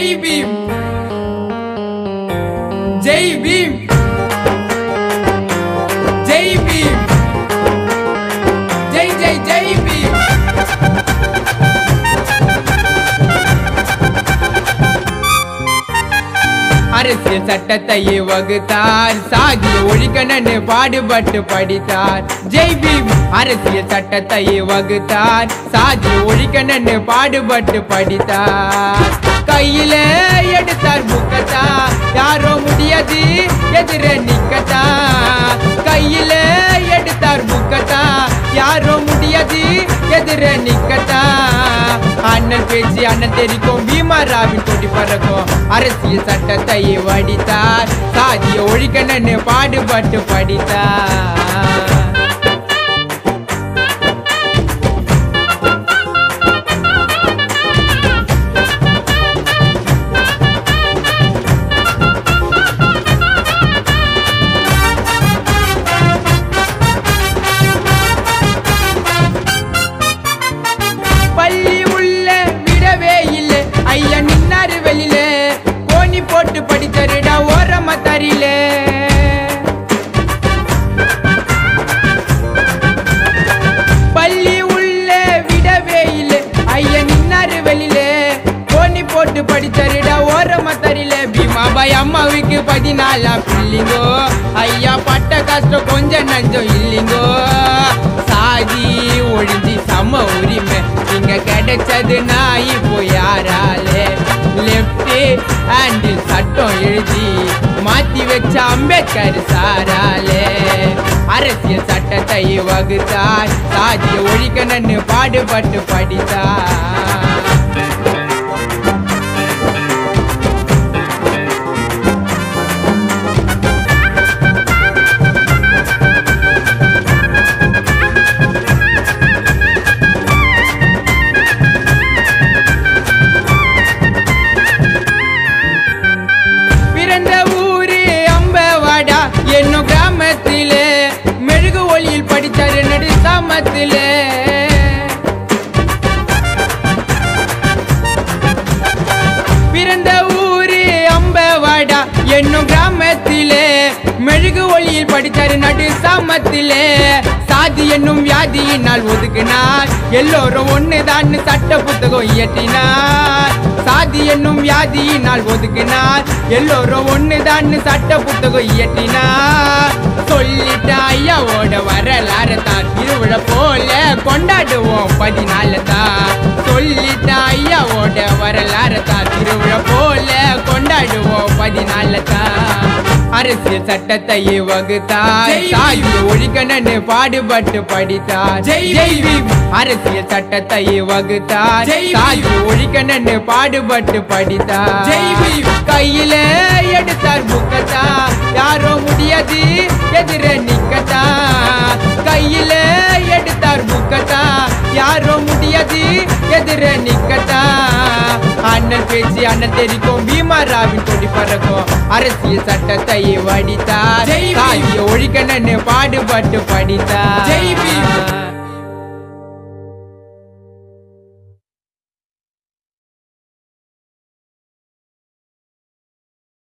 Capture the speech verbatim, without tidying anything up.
ஜெய் பீம் ஜெய் பீம் ஜெய் பீம் ஜெய் ஜெய் ஜெய் பீம். அரசியல் சட்டத்தை வகுத்தார், சாதிய ஒழிக்கணும்னு பாடுபட்டு படித்தார். ஜெய் பீம். அரசியல் சட்டத்தை வகுத்தார், சாதிய ஒழிக்கணும்னு பாடுபட்டு படித்தார். கையில எடுத்தார் புக்கத்தா, யாரோ முடியாது எதிர நிக்கத்தா. கையில எடுத்தார் புக்கத்தா, யாரோ முடியாது எதிர நிக்கத்தா. அண்ணன் பேச்சு அண்ணன் தெரிக்கும், பீமாராவின் கொடி பறக்கும். அரசியல் சட்டத்தை வடித்தார், சாதிய ஒழிக்கணும்னு பாடுபட்டு படித்தார். பள்ளி உள்ள விடவே இல்லை, ஐயா நின்னாரு வெளியில. கோணி போட்டு படித்தருடா ஓரமா தரியில. பள்ளி உள்ள விடவே இல்லை, ஐயா நின்னாரு வெளியில. கோணி போட்டு படித்தருடா ஓரமா தரியில. பீமாபாய் அம்மாவுக்கு பதினாலா பிள்ளைங்கோ, ஐயா பட்ட கஷ்டம் கொஞ்சம் நஞ்சம் இல்லைங்கோ. சாதி ஒழிஞ்சி சம உரிமை இங்க கிடைச்சது நான் இப்போ யாராலே. லெப்ட் ஹேண்டில் சட்டம் எழுதி மாத்தி வச்ச அம்பேத்கர் சாராலே. அரசியல் சட்டத்தை வகுத்தார், சாதிய ஒழிக்கணும்னு பாடுபட்டு படித்தார். என்னும் கிராமத்திலே மெழுகு ஒளியில் படித்தாரு நடு சாமத்திலே. பிறந்த ஊரு அம்பவாடா என்னும் கிராமத்திலே மெழுகு ஒளியில் படித்தாரு நடு சாமத்திலே. சாதி என்னும் வியாதியினால் ஒதுக்கினார், எல்லோரும் ஒண்ணுதான் சட்ட புத்தகம் இயற்றினார். சாதி என்னும் வியாதியினால் ஒதுக்கினார், எல்லோரும் ஒண்ணுதான் சட்ட புத்தகம் இயற்றினார். சொல்லிட்ட ஐயாவோட வரலாறு தான் திருவிழா போல கொண்டாடுவோம் பதினாலு தான். சொல்லிட்ட ஐயாவோட வரலாறு தான் திருவிழா போல கொண்டாடுவோம் பதினாலு தான். அரசியல் சட்டத்தை வகுத்தார், சாதிய ஒழிக்கணும்னு பாடுபட்டு படித்தார். ஜெய் பீம். அரசியல் சட்டத்தை வகுத்தார், சாதிய ஒழிக்கணும்னு பாடுபட்டு படித்தார். ஜெய் பீம். கையில எடுத்தார் புக்கத்தா, யாரோ முடியாது எதிர நிக்கத்தா. கையில எடுத்தார் புக்கத்தா, யாரோ முடியாது எதிர நிக்கத்தா. அண்ணன் பேச்சு அண்ணன் தெரிக்கும், பீமாராவின் கொடி பறக்கும். அரசியல் சட்டத்தை வடித்தார், சாதிய ஒழிக்கணும்னு பாடுபட்டு படித்தார். ஜெய் பீம்.